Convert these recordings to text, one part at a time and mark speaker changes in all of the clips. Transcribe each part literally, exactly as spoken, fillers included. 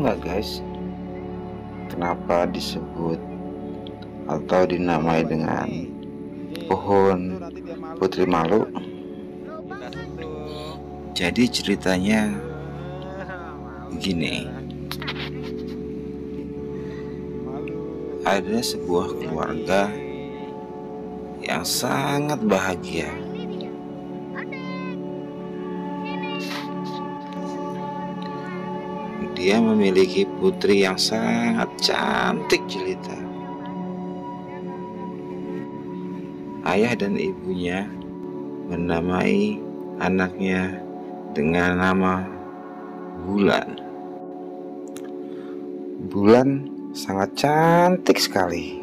Speaker 1: nggak guys, kenapa disebut atau dinamai dengan pohon putri malu? Jadi ceritanya begini. Ada sebuah keluarga yang sangat bahagia. Dia memiliki putri yang sangat cantik jelita. Ayah dan ibunya menamai anaknya dengan nama Bulan. Bulan sangat cantik sekali.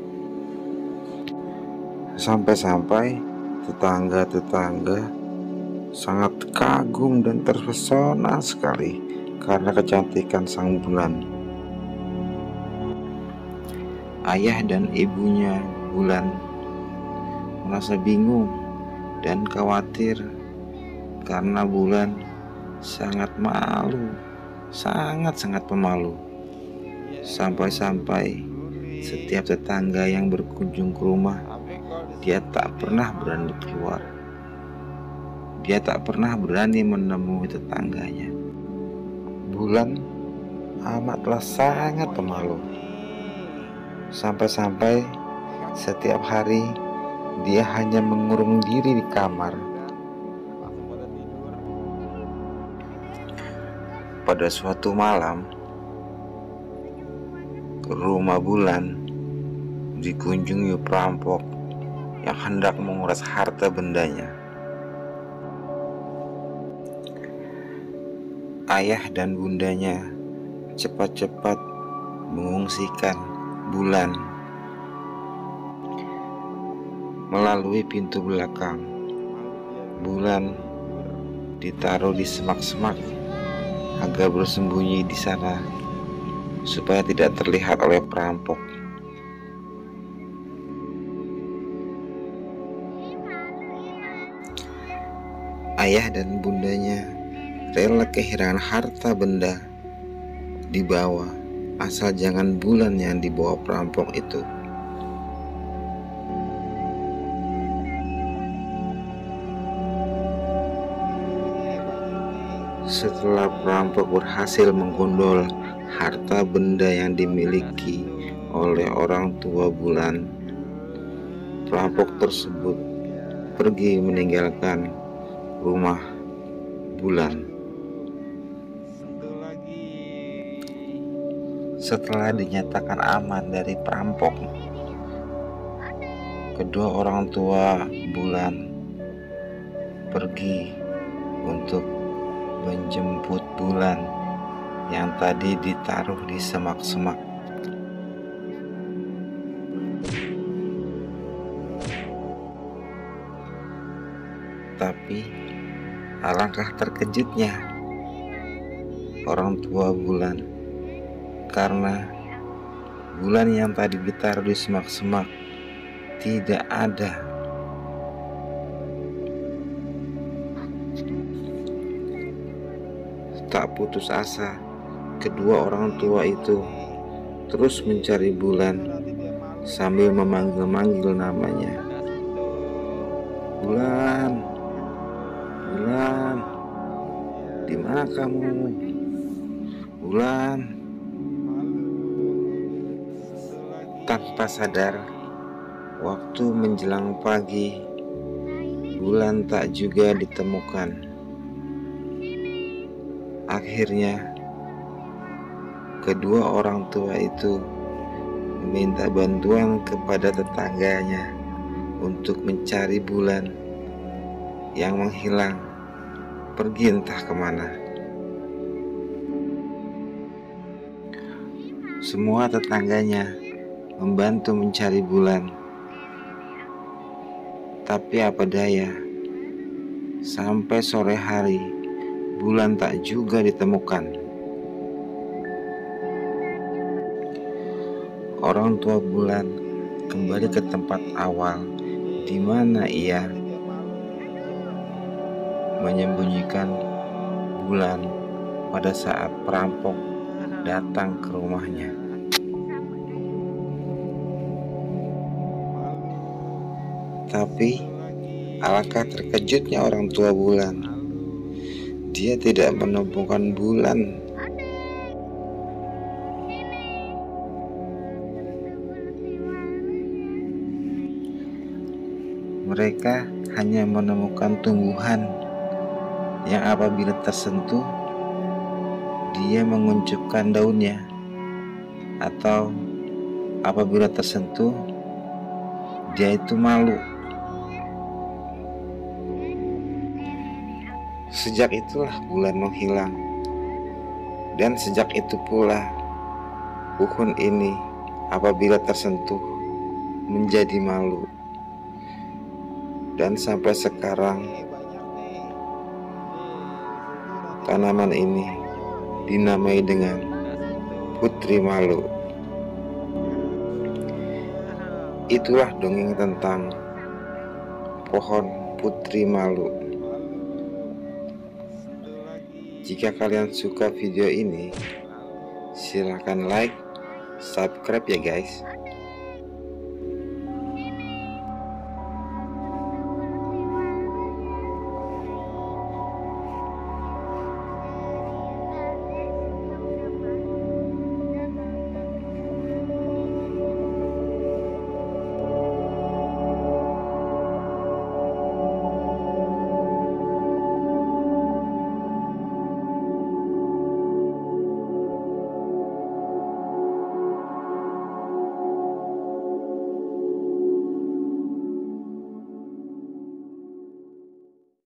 Speaker 1: Sampai-sampai tetangga-tetangga sangat kagum dan terpesona sekali karena kecantikan sang Bulan. Ayah dan ibunya Bulan merasa bingung dan khawatir karena Bulan sangat malu, sangat-sangat pemalu. Sampai-sampai setiap tetangga yang berkunjung ke rumah, dia tak pernah berani keluar. Dia tak pernah berani menemui tetangganya. Bulan amatlah sangat pemalu. Sampai-sampai setiap hari dia hanya mengurung diri di kamar. Pada suatu malam, ke rumah Bulan dikunjungi perampok yang hendak menguras harta bendanya. Ayah dan bundanya cepat-cepat mengungsikan Bulan melalui pintu belakang. Bulan ditaruh di semak-semak agar bersembunyi di sana supaya tidak terlihat oleh perampok. Ayah dan bundanya rela kehilangan harta benda dibawa, asal jangan Bulan yang dibawa perampok itu. Setelah perampok berhasil menggondol harta benda yang dimiliki oleh orang tua Bulan, perampok tersebut pergi meninggalkan rumah Bulan. Setelah dinyatakan aman dari perampok, kedua orang tua Bulan pergi untuk menjemput Bulan yang tadi ditaruh di semak-semak. Tapi alangkah terkejutnya orang tua Bulan, karena Bulan yang tadi ditaruh di semak-semak tidak ada. Tak putus asa, kedua orang tua itu terus mencari Bulan sambil memanggil-manggil namanya. Bulan, Bulan, di mana kamu? Bulan. Tanpa sadar, waktu menjelang pagi, Bulan tak juga ditemukan. Akhirnya, kedua orang tua itu meminta bantuan kepada tetangganya untuk mencari Bulan yang menghilang, pergi entah kemana. Semua tetangganya membantu mencari Bulan, tapi apa daya, sampai sore hari Bulan tak juga ditemukan. Orang tua Bulan kembali ke tempat awal di mana ia menyembunyikan Bulan pada saat perampok datang ke rumahnya. Tapi alangkah terkejutnya orang tua bulan. Dia tidak menemukan bulan. Mereka hanya menemukan tumbuhan yang apabila tersentuh, dia menguncupkan daunnya, atau apabila tersentuh, dia itu malu. Sejak itulah bulan menghilang, dan sejak itu pula pohon ini apabila tersentuh menjadi malu. Dan sampai sekarang tanaman ini dinamai dengan Putri Malu. Itulah dongeng tentang pohon Putri Malu. Jika kalian suka video ini, silahkan like, subscribe ya guys.